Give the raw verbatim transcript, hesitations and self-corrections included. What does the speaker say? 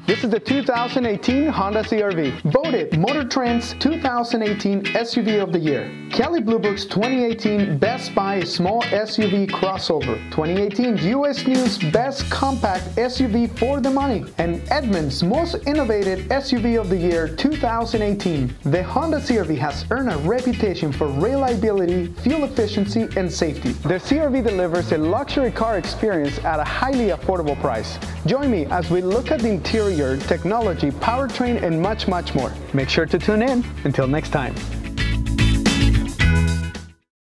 This is the two thousand eighteen Honda C R V, voted Motor Trend's two thousand eighteen S U V of the Year, Kelley Blue Book's twenty eighteen Best Buy Small S U V Crossover, twenty eighteen U S News Best Compact S U V for the Money, and Edmunds Most Innovative S U V of the Year two thousand eighteen. The Honda C R V has earned a reputation for reliability, fuel efficiency, and safety. The C R V delivers a luxury car experience at a highly affordable price. Join me as we look at the interior, technology, powertrain, and much, much more. Make sure to tune in. Until next time.